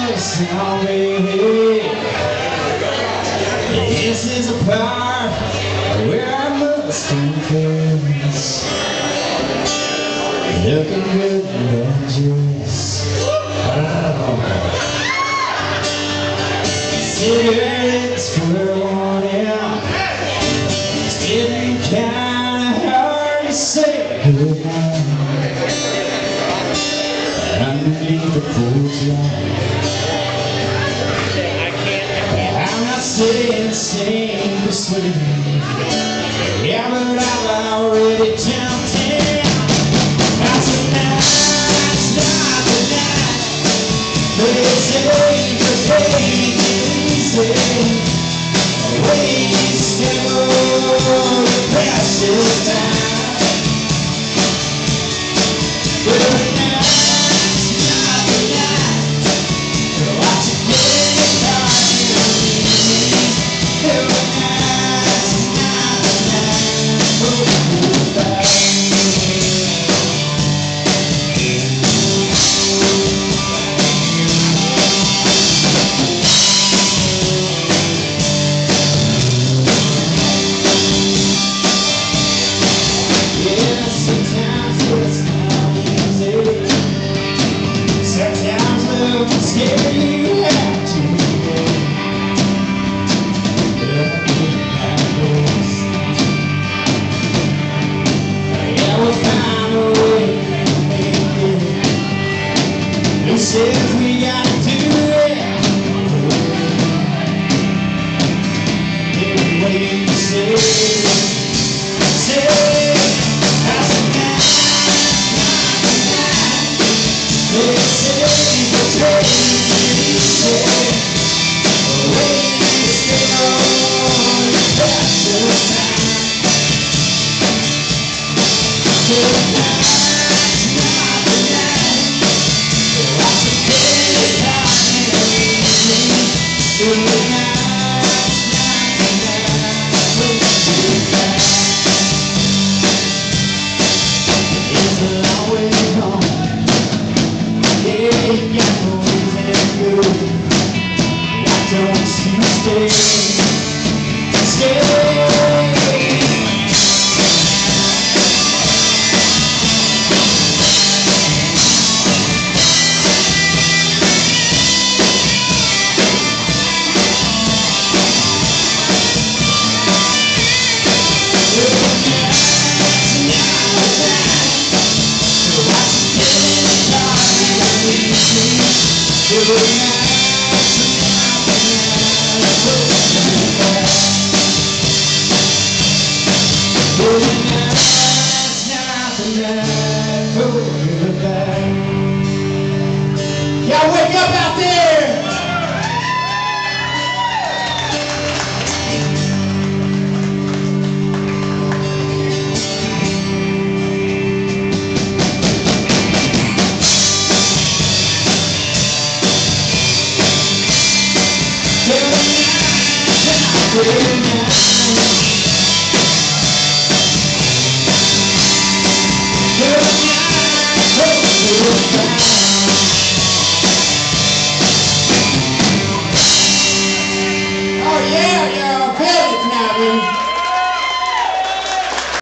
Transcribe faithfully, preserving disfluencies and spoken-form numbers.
just on me. This is a part where I must confess, looking good and dangerous. Oh. Cigarettes for one out. It's getting kinda hard to say goodnight underneath the porch light. I'm not saying the same for sweet, yeah, but I've already jumped in. That's a night, not the night. They say the page is easy. Wasting all the precious time. But tonight's not the night. Watch it get dark and easy. Tonight's not the night. Oh, goodbye. Says we gotta do it. Every way you say, say, that's a night, not a night. They say the train is easy. Wasting all your precious time. Tonight's not the night. Watch it get dark and easy. Tonight's not the night. Goodbye. It's a long way home. Yeah, you got no reason to go. Why don't you stay? Stay. Y'all wake up out there! Good night.